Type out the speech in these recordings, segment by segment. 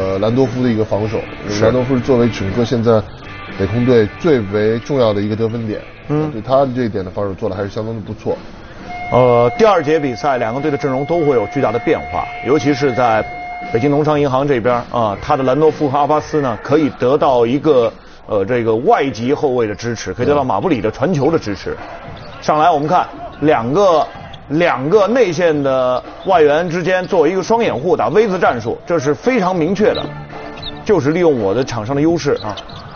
兰多夫的一个防守。兰多夫是作为整个现在北控队最为重要的一个得分点。对他这一点的防守做的还是相当的不错。 第二节比赛两个队的阵容都会有巨大的变化，尤其是在北京农商银行这边啊，他的兰多夫和阿巴斯呢可以得到一个这个外籍后卫的支持，可以得到马布里的传球的支持。上来我们看两个内线的外援之间作为一个双掩护打 V 字战术，这是非常明确的，就是利用我的场上的优势啊。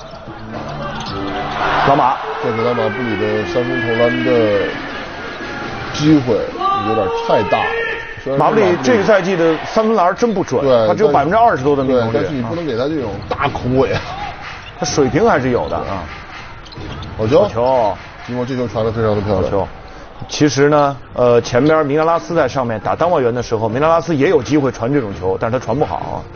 老马， 这给到马布里的三分投篮的机会有点太大了。 马布里这个赛季的三分篮真不准， 对， 他只有20%多的命中率。 但是你不能给他这种大空位啊， 他水平还是有的啊。 好球！ 好球！ 吉莫这球传得非常的漂亮。 球。其实呢，前边明纳拉斯在上面打单外援的时候，明纳拉斯也有机会传这种球，但是他传不好。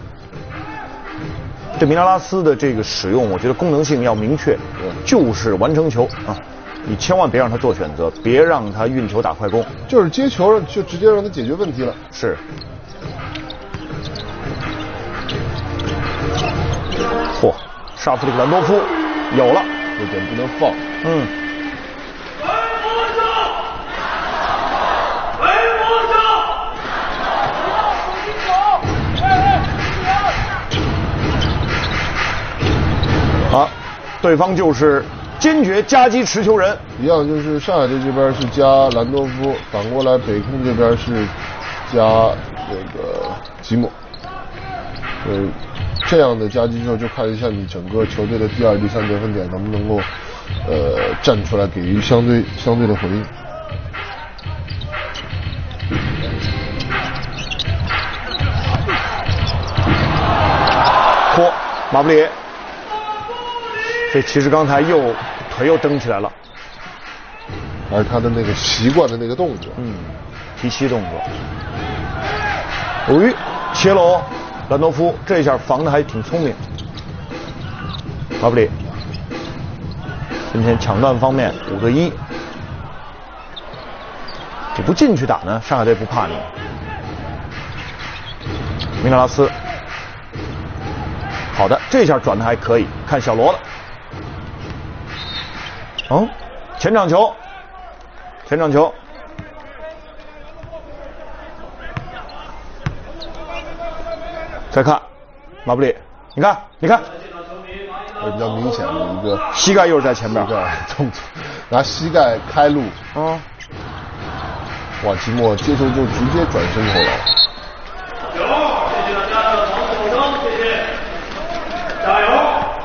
对明纳拉斯的这个使用，我觉得功能性要明确，就是完成球啊！你千万别让他做选择，别让他运球打快攻， 就是接球就直接让他解决问题了。 是。嚯，沙夫这个兰多夫有了， 这点不能放。 好，对方就是坚决夹击持球人。 一样，就是上海队这边是加兰多夫，反过来北控这边是加这个吉姆。这样的夹击之后，就看一下你整个球队的第二、第三得分点能不能够站出来给予相对的回应。 嚯，马布里。这其实刚才腿又蹬起来了， 而他的那个习惯的那个动作， 提膝动作。切喽，兰多夫这一下防的还挺聪明。马布里，今天抢断方面5对1，你不进去打呢，上海队不怕你。明纳拉斯，好的，这下转的还可以，看小罗了。前场球，再看马布里，你看， 比较明显的一个膝盖又是在前边， 动作，拿膝盖开路。哇，吉莫接球就直接转身投篮。 谢谢大家的防守声，谢谢，加油！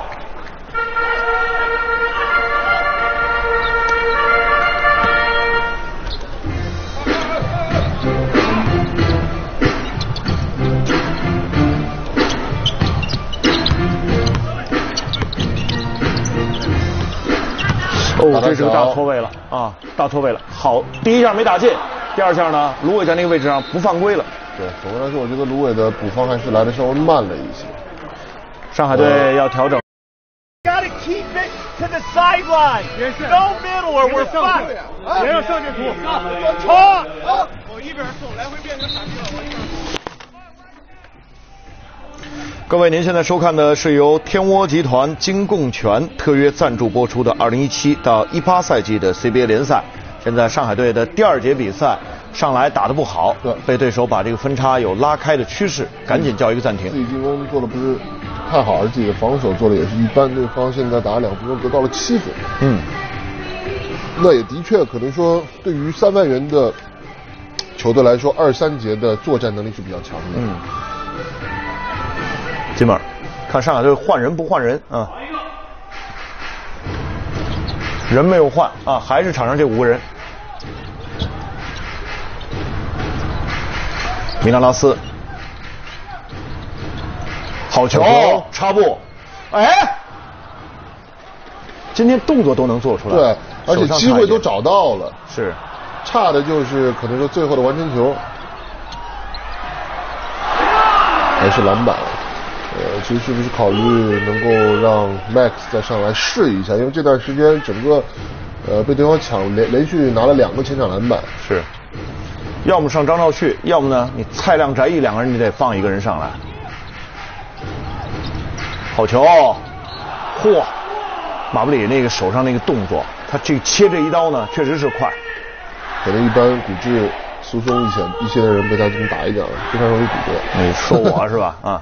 这是个大错位了啊！大错位了。好，第一下没打进，第二下呢，芦苇在那个位置上不犯规了。 对，总的来说，我觉得芦苇的补防还是来的稍微慢了一些。 上海队要调整。 Gotta keep it to the sideline. No middle or we're fine. 别让上界图。 冲！ 我一边走，来回变成傻逼了，我一边。 各位，您现在收看的是由天窝集团金贡全特约赞助播出的2017到18赛季的 CBA 联赛。现在上海队的第二节比赛上来打得不好，被对手把这个分差有拉开的趋势，赶紧叫一个暂停。 自己进攻做的不是太好，而自己的防守做的也是一般，对方现在打了2分钟得到了7分。那也的确可能说，对于3万元的球队来说，2、3节的作战能力是比较强的。 金门，看上海队换人不换人啊？人没有换啊，还是场上这5个人。米纳拉斯，好球，插步，今天动作都能做出来， 对，而且机会都找到了， 是， 差的就是可能说最后的完成球，还是篮板。其实是不是考虑能够让 Max 再上来试一下？因为这段时间整个被对方抢，连续拿了2个前场篮板。 是，要么上张兆旭，要么呢你蔡亮、翟毅2个人你得放一个人上来。 好球，嚯！马布里那个手上那个动作，他切这一刀呢，确实是快。 可能一般骨质疏松一些的人被他这么打一脚，非常容易骨折。 你说我是吧？啊。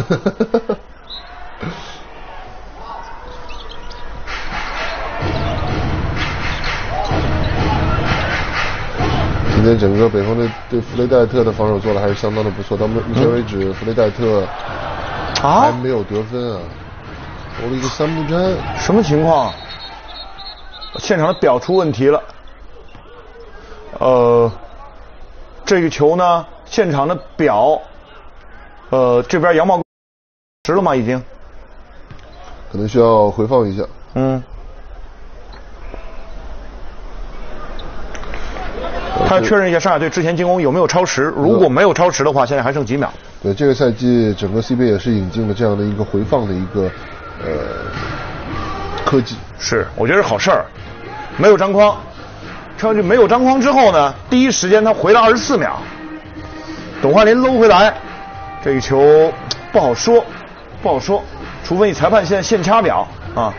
今天整个北方队对弗雷戴特的防守做的还是相当的不错，到目前为止，弗雷戴特还没有得分啊，投了一个3不沾。 什么情况？现场的表出问题了。这个球呢，现场的表，这边杨茂实了吗？已经， 可能需要回放一下。 他要确认一下上海队之前进攻有没有超时，如果没有超时的话，现在还剩几秒。 对，这个赛季整个 CBA 也是引进了这样的一个回放的一个科技。 是，我觉得是好事儿。没有张框，上去没有张框之后呢，第一时间他回了24秒，董焕林搂回来，这个球不好说，除非你裁判现在现掐表啊。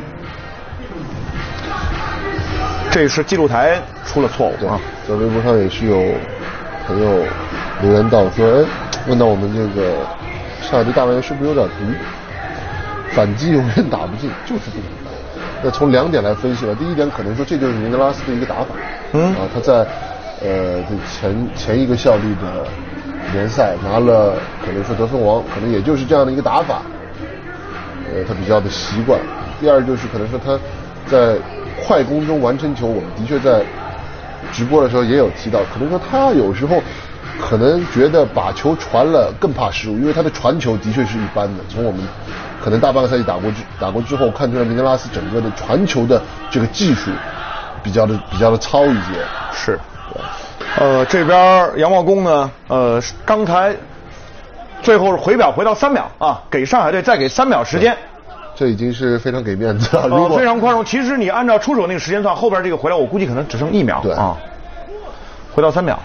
这是记录台出了错误啊！ 在微博上也是有朋友留言到说，问到我们这个上海队大外援是不是有点毒？反击永远打不进，就是不能打。那从2点来分析吧，第一点可能说这就是明德拉斯的一个打法，他在前一个效力的联赛拿了可能说得分王，可能也就是这样的一个打法，他比较的习惯。第二就是可能说他在快攻中完成球，我们的确在直播的时候也有提到，可能说他有时候可能觉得把球传了更怕失误，因为他的传球的确是一般的。从我们可能大半个赛季打过之后，看出来明德拉斯整个的传球的这个技术比较的糙一些。 是，这边杨茂功呢，刚才最后是回表回到3秒啊，给上海队再给3秒时间。 这已经是非常给面子了， 非常宽容。其实你按照出手那个时间算，后边这个回来我估计可能只剩1秒。 对啊，回到3秒。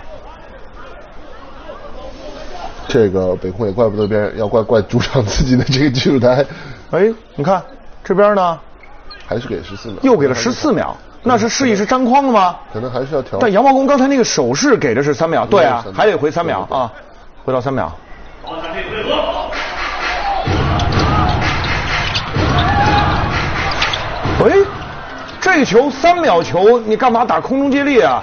这个北控也怪不得别人，要怪主场自己的这个记录台。 你看这边呢， 还是给14秒， 又给了14秒，那是示意是粘框了吗？ 可能还是要调。 但杨茂功刚才那个手势给的是3秒，对啊，还得回3秒啊，回到3秒。这个球3秒球，你干嘛打空中接力啊？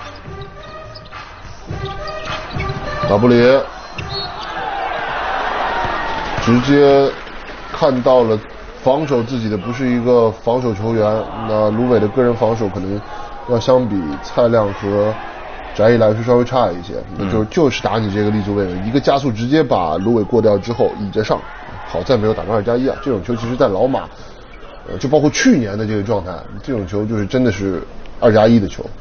马布里直接看到了防守自己的不是一个防守球员，那卢伟的个人防守可能要相比蔡亮和翟毅来说稍微差一些，就是打你这个立足位置，一个加速直接把卢伟过掉之后倚着上，好在没有打成2+1啊！这种球其实在老马。就包括去年的这个状态，这种球就是真的是2+1的球。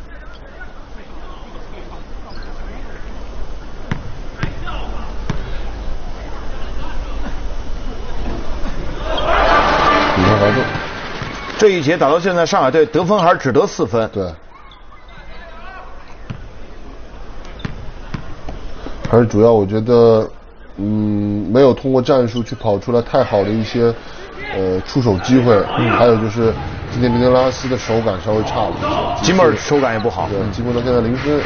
比分罚中。 这一节打到现在，上海队得分还是只得4分。 对。还是主要我觉得，没有通过战术去跑出来太好的一些。出手机会，还有就是今天明德拉斯的手感稍微差了一些， 吉莫尔手感也不好， 对，吉莫尔现在0分。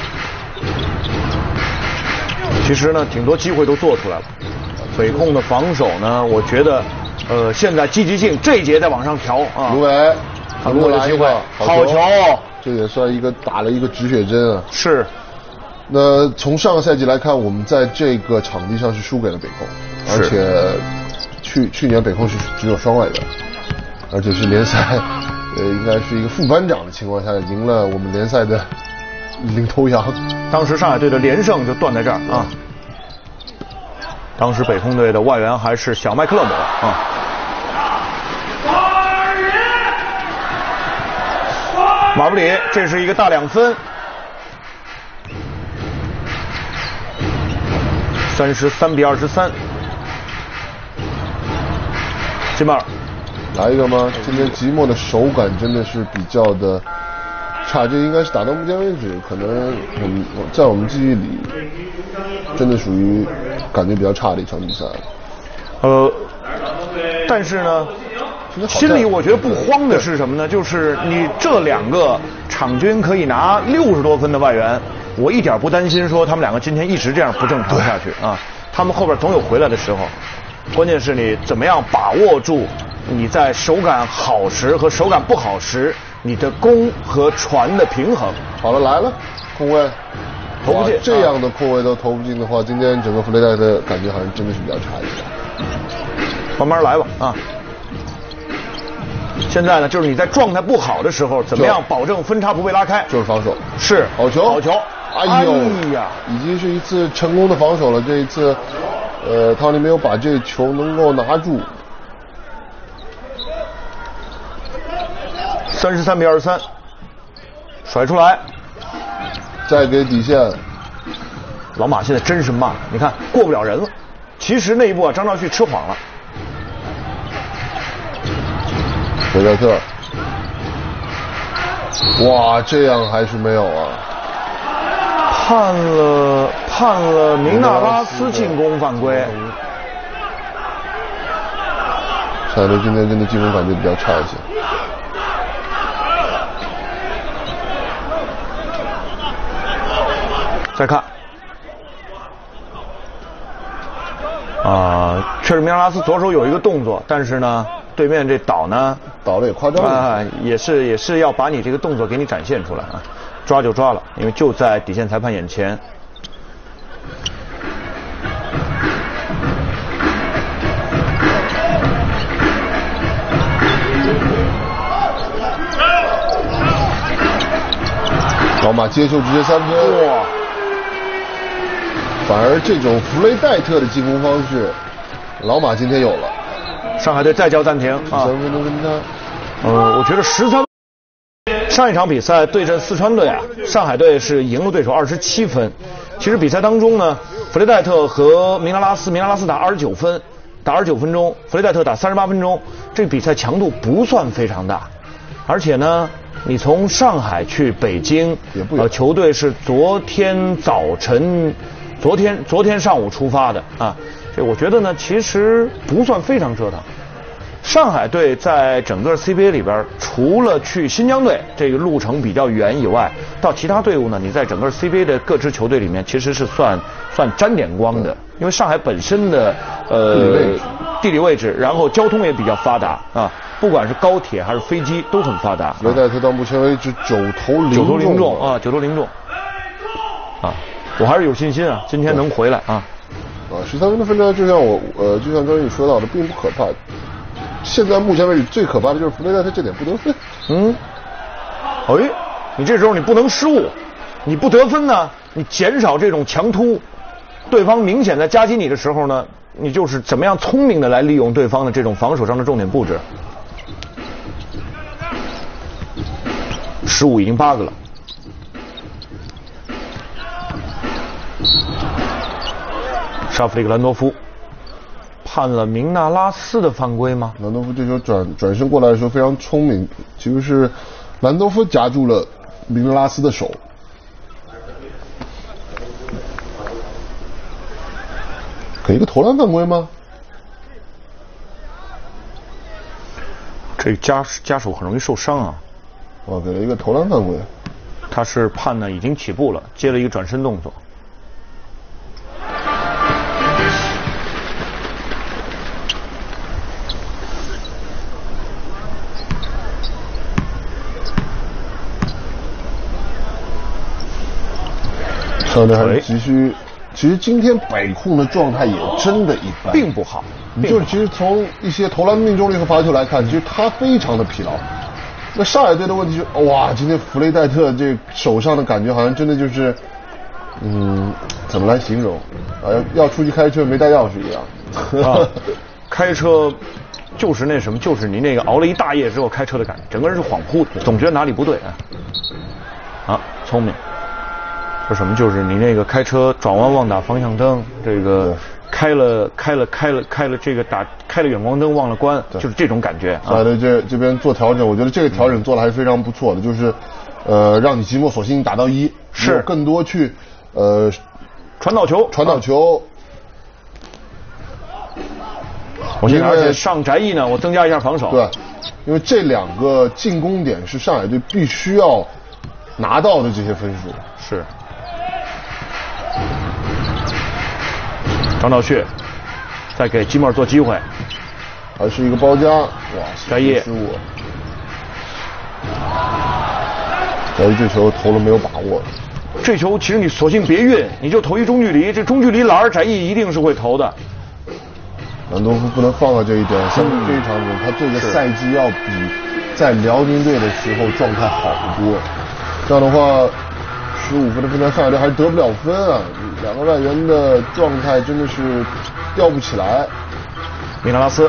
其实呢，挺多机会都做出来了。北控的防守呢，我觉得，现在积极性这一节在往上调啊。 卢伟， 很多的机会，好球， 这也算一个打了一个止血针啊。 是。 那从上个赛季来看，我们在这个场地上是输给了北控，而且。去年北控是只有双外援，而且是联赛，应该是一个副班长的情况下赢了我们联赛的领头羊。 当时上海队的连胜就断在这儿啊。当时北控队的外援还是小麦克勒姆啊。马布里，这是一个大2分。33比23。吉马尔， 来一个吗？今天吉莫的手感真的是比较的差，这应该是打到目前为止，可能在我们记忆里，真的属于感觉比较差的一场比赛。 但是呢，心里我觉得不慌的是什么呢？就是你这2个场均可以拿60多分的外援，我一点不担心说他们2个今天一直这样不正常下去啊，他们后边总有回来的时候。关键是你怎么样把握住你在手感好时和手感不好时你的攻和传的平衡。 好了，来了，空位。 投不进， 这样的空位都投不进的话，今天整个弗雷戴的感觉好像真的是比较差一点。 慢慢来吧啊！现在呢，就是你在状态不好的时候，怎么样保证分差不被拉开？ 就是防守。 是好球， 好球！ 哎呀，已经是一次成功的防守了。这一次，汤尼没有把这球能够拿住。 33比23，甩出来。 再给底线， 老马现在真是慢，你看过不了人了。其实那一步啊，张兆旭吃晃了。 弗雷戴特，哇，这样还是没有啊？ 判了明纳拉斯进攻犯规。 赛队今天真的进攻感觉比较差一些。 再看，确实明纳拉斯左手有一个动作，但是呢，对面这倒了也夸张了也是要把你这个动作给你展现出来啊，抓就抓了，因为就在底线裁判眼前。 老马接球直接3分，哇！反而这种弗雷戴特的进攻方式，老马今天有了。 上海队再叫暂停啊！ 13分钟跟他， 我觉得13。上一场比赛对阵四川队啊，上海队是赢了对手27分。其实比赛当中呢，弗雷戴特和明纳拉斯打29分，打29分钟，弗雷戴特打38分钟，这个比赛强度不算非常大，而且呢。你从上海去北京，球队是昨天上午出发的啊。这我觉得呢，其实不算非常折腾。上海队在整个 CBA 里边，除了去新疆队这个路程比较远以外，到其他队伍呢，你在整个 CBA 的各支球队里面，其实是算沾点光的。因为上海本身的地理位置，然后交通也比较发达啊。不管是高铁还是飞机都很发达。 弗雷戴特到目前为止9投0中啊，9投0中啊，我还是有信心啊，今天能回来啊。 13分的分差，就像就像刚才你说到的，并不可怕。现在目前为止最可怕的就是弗雷戴特这点不得分。 你这时候你不能失误，你不得分呢，你减少这种强突，对方明显在夹击你的时候呢，你就是怎么样聪明的来利用对方的这种防守上的重点布置。失误已经8个了。沙弗里克兰多夫判了明纳拉斯的犯规吗？ 兰多夫这球转身过来的时候非常聪明，其实是兰多夫夹住了明纳拉斯的手。给一个投篮犯规吗？ 这夹手很容易受伤啊。 给了一个投篮犯规。 他是判呢已经起步了，接了一个转身动作。 上队还是急需。其实今天北控的状态也真的一般， 并不好。 就是其实从一些投篮命中率和罚球来看，其实他非常的疲劳。那上海队的问题是，哇，今天弗雷戴特这手上的感觉好像真的就是，怎么来形容？要出去开车没带钥匙一样。 开车就是那什么，就是你那个熬了一大夜之后开车的感觉，整个人是恍惚的，总觉得哪里不对啊。聪明。说什么？就是你那个开车转弯忘打方向灯，这个开了这个开了远光灯忘了关，就是这种感觉。 这边做调整，我觉得这个调整做的还是非常不错的，就是让你即墨索性打到1，是更多去传导球。 我现在而且上翟毅呢，我增加一下防守。 对，因为这2个进攻点是上海队必须要拿到的这些分数。 是。张兆旭再给吉莫尔做机会， 还是一个包夹，哇， 翟毅失误。翟毅这球投了没有把握。 这球其实你索性别运，你就投一中距离，这中距离篮翟毅一定是会投的。 兰多夫不能放过这一点，相对非常准。他这个赛季要比在辽宁队的时候状态好得多。这样的话，15分的分差，上海队还是得不了分啊！2个外援的状态真的是吊不起来。 米纳拉斯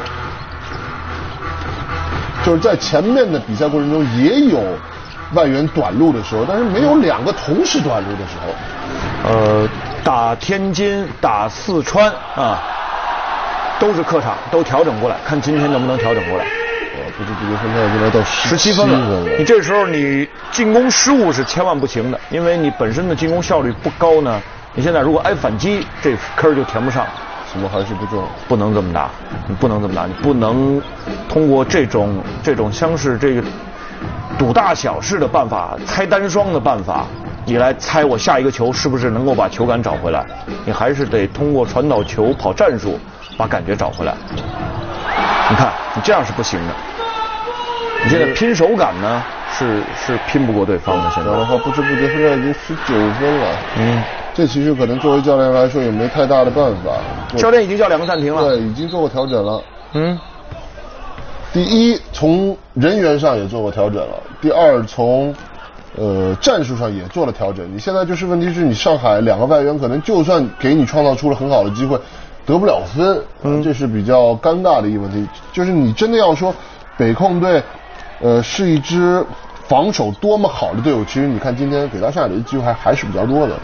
就是在前面的比赛过程中也有外援短路的时候，但是没有2个同时短路的时候。 打天津、打四川啊。都是客场，都调整过来，看今天能不能调整过来。 不知不觉分差已经来到17分了。 你这时候你进攻失误是千万不行的，因为你本身的进攻效率不高呢。你现在如果挨反击，这坑就填不上。 什么还是不重， 不能这么打，你不能这么打，你不能通过这种像是这个赌大小式的办法、猜单双的办法，你来猜我下一个球是不是能够把球感找回来。你还是得通过传导球、跑战术。把感觉找回来，你看，你这样是不行的。你现在拼手感呢，是拼不过对方的。现在的话，不知不觉现在已经19分了。这其实可能作为教练来说也没太大的办法。 教练已经叫2个暂停了。 对，已经做过调整了。第一，从人员上也做过调整了；第二，从战术上也做了调整。你现在就是问题是你上海2个外援可能就算给你创造出了很好的机会。得不了分，这是比较尴尬的一个问题。就是你真的要说北控队，是一支防守多么好的队伍，其实你看今天给到上海的机会还是比较多的。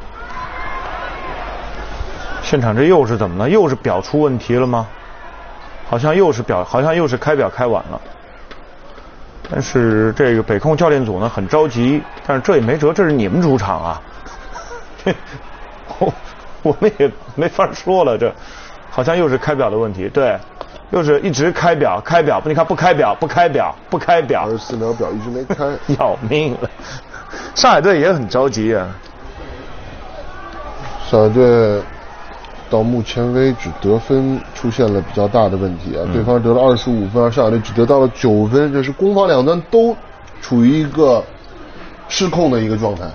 现场这又是怎么了？又是表出问题了吗？好像又是开表开晚了。但是这个北控教练组呢很着急，但是这也没辙，这是你们主场啊。我们也没法说了，这好像又是开表的问题，对，又是一直开表，你看不开表 ，24秒表一直没开， 要命了。上海队也很着急啊。 上海队到目前为止得分出现了比较大的问题啊，对方得了25分，而上海队只得到了9分，这是攻防两端都处于一个失控的一个状态。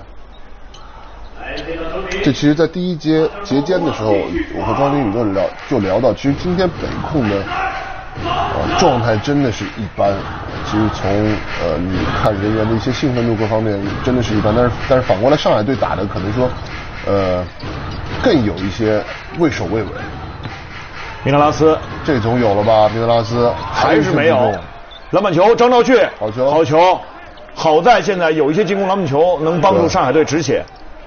这其实，在第一节节间的时候，我和庄天宇就聊到，其实今天北控的状态真的是一般。其实从你看人员的一些兴奋度各方面，真的是一般。但是反过来，上海队打的可能说，更有一些畏首畏尾。 米纳拉斯， 这总有了吧？米纳拉斯还是没有。篮板球，张兆旭，好球，好在现在有一些进攻篮板球能帮助上海队止血。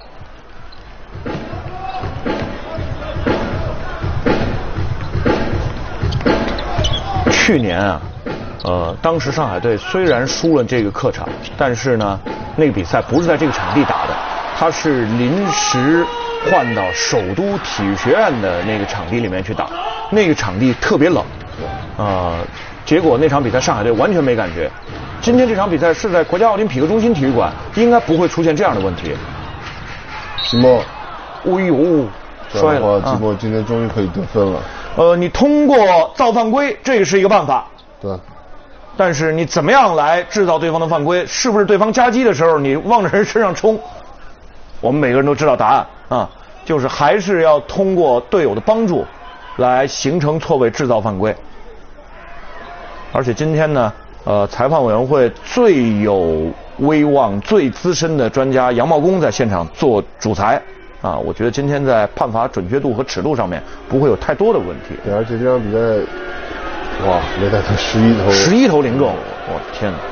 去年啊，当时上海队虽然输了这个客场，但是呢，那个比赛不是在这个场地打的，它是临时换到首都体育学院的那个场地里面去打，那个场地特别冷，结果那场比赛上海队完全没感觉。今天这场比赛是在国家奥林匹克中心体育馆，应该不会出现这样的问题。 吉莫， 哎呦，摔了！ 吉莫今天终于可以得分了。 你通过造犯规，这个是一个办法。 对。 但是你怎么样来制造对方的犯规？是不是对方夹击的时候你往着人身上冲？我们每个人都知道答案啊，就是还是要通过队友的帮助来形成错位，制造犯规。而且今天呢，裁判委员会最有威望、最资深的专家杨茂公在现场做主裁。我觉得今天在判罚准确度和尺度上面不会有太多的问题。 对，而且这场比赛，哇，雷戴特 11投零中，我天哪！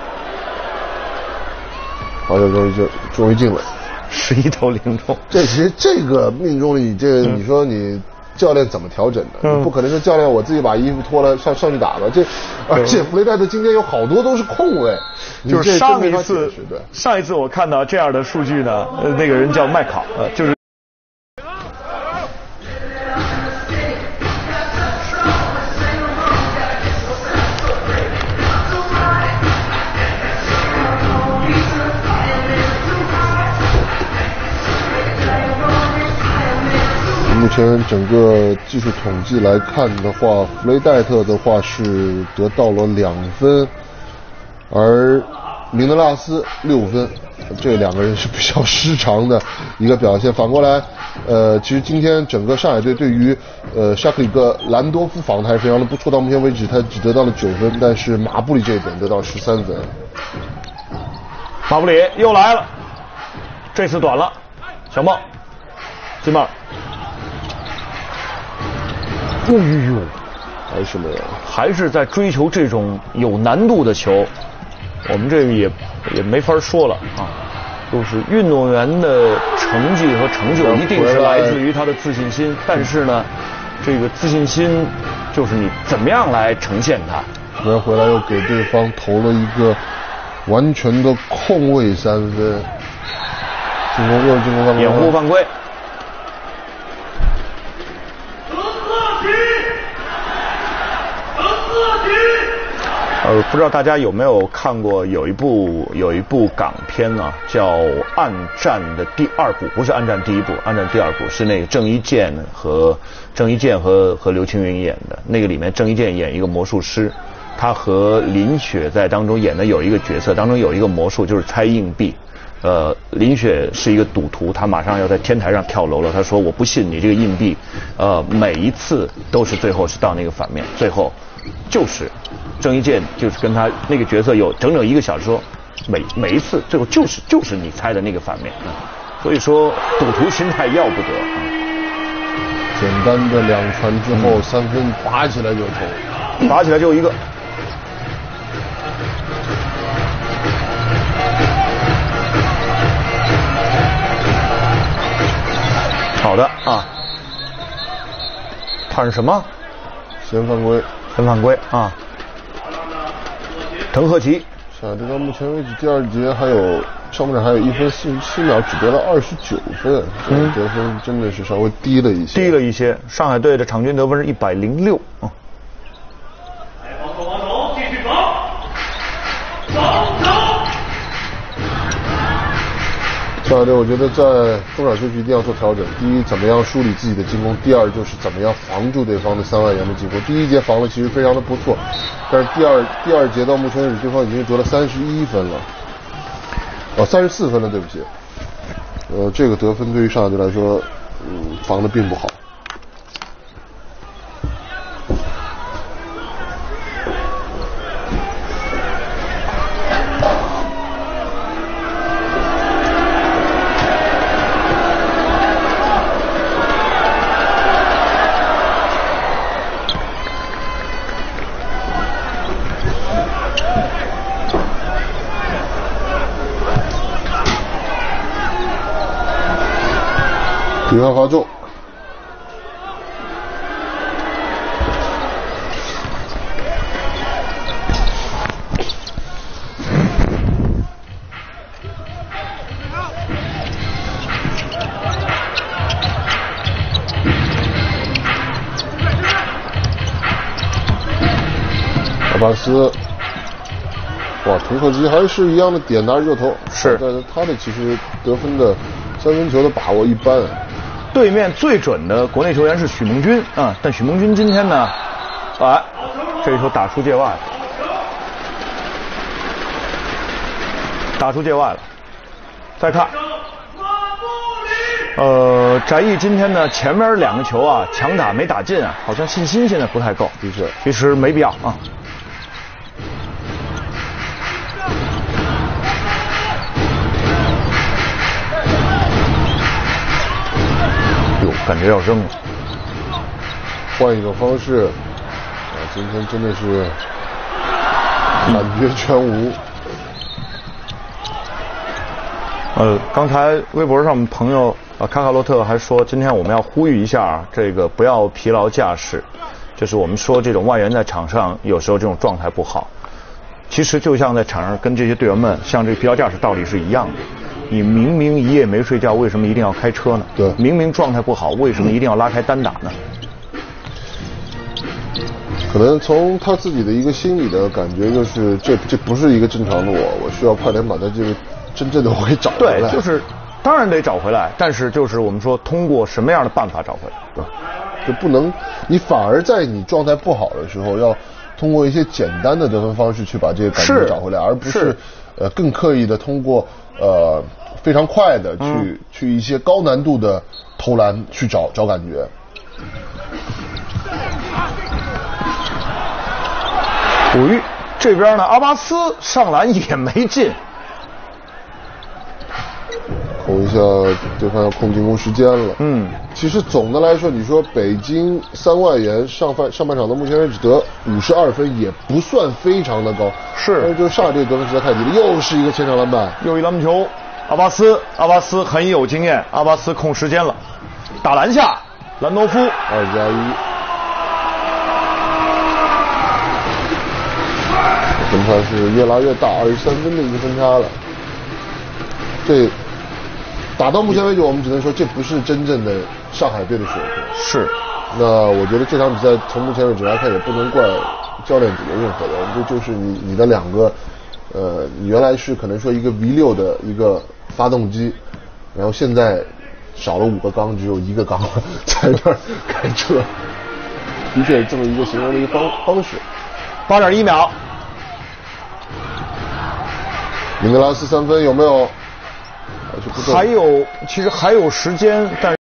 好久终于进了 ，11投零中。 其实这个命中率，你说你教练怎么调整的？你不可能说教练我自己把衣服脱了上去打吧？而且雷戴特今天有好多都是空位， 就是上一次我看到这样的数据呢，那个人叫麦考，就是。 前整个技术统计来看的话，弗雷戴特的话是得到了2分，而明德拉斯6分，这2个人是比较失常的一个表现。反过来，其实今天整个上海队对于沙克里克兰多夫防的还是非常的不错，到目前为止他只得到了9分，但是马布里这一点得到13分。 马布里又来了，这次短了，小梦，金帽。哎呦， 还是没有， 还是在追求这种有难度的球。我们这个也没法说了啊，就是运动员的成绩和成就一定是来自于他的自信心，但是呢，这个自信心就是你怎么样来呈现它。 然后回来又给对方投了一个完全的空位3分，进攻又是进攻犯规， 掩护犯规。不知道大家有没有看过有一部港片呢，叫《暗战》的第2部，不是《暗战》第1部，《暗战》第2部是那个郑伊健和刘青云演的。那个里面郑伊健演一个魔术师，他和林雪在当中演的有一个角色，当中有一个魔术就是猜硬币。林雪是一个赌徒，他马上要在天台上跳楼了。他说：“我不信你这个硬币，每一次都是最后是到那个反面，最后就是郑伊健就是跟他那个角色有整整1个小时说，每一次最后就是你猜的那个反面。所以说赌徒心态要不得。 简单的2传之后3分拔起来就投， 拔起来就1个。好的啊，判什么？ 先犯规， 先犯规啊！滕赫奇， 上海队到目前为止第2节还有上半场还有1分47秒，只得了29分，得分真的是稍微低了一些。 上海队的场均得分是106啊。 防守，继续防守。 上海队我觉得在中场休息一定要做调整。第一，怎么样梳理自己的进攻；第二，就是怎么样防住对方的3万元的进攻。第1节防的其实非常的不错，但是第二节到目前为止，对方已经得了31分了，34分了，对不起。这个得分对于上海队来说，防的并不好。比分罚中，阿巴斯，哇，滕赫基还是一样的点拿热投， 是， 但是他的其实得分的3分球的把握一般。 对面最准的国内球员是许梦军啊，但许梦军今天呢，这一球打出界外了，再看，翟毅今天呢前面2个球啊强打没打进啊，好像信心现在不太够， 的确， 其实没必要啊。感觉要扔了， 换一种方式，今天真的是感觉全无。 刚才微博上朋友卡卡洛特还说，今天我们要呼吁一下这个不要疲劳驾驶，就是我们说这种外援在场上有时候这种状态不好，其实就像在场上跟这些队员们像这个疲劳驾驶道理是一样的。你明明一夜没睡觉，为什么一定要开车呢？ 对， 明明状态不好，为什么一定要拉开单打呢？ 可能从他自己的一个心理的感觉，就是这不是一个正常的我需要快点把他这个真正的我给找回来。 对，就是当然得找回来，但是就是我们说通过什么样的办法找回来？ 就不能，你反而在你状态不好的时候，要通过一些简单的得分方式去把这个感觉找回来，而不是更刻意的通过非常快的去一些高难度的投篮去找感觉。 古玉这边呢，阿巴斯上篮也没进。 控一下对方要控进攻时间了。其实总的来说，你说北京3外援上半场到目前为止得52分，也不算非常的高。 是， 但是就上海队得分实在太低了，又是一个前场篮板， 又一篮球。阿巴斯很有经验，阿巴斯控时间了，打篮下，兰诺夫2+1。分差是越拉越大，23分的一个分差了。这打到目前为止，我们只能说这不是真正的上海队的水平。是。那我觉得这场比赛从目前为止来看，也不能怪教练组的任何人，这就是你的两个，你原来是可能说一个 V6的一个发动机，然后现在少了5个缸，只有1个缸在那儿开车，的确是这么一个形容的一个方式。8.1秒。米德拉斯3分有没有？其实还有时间，但是。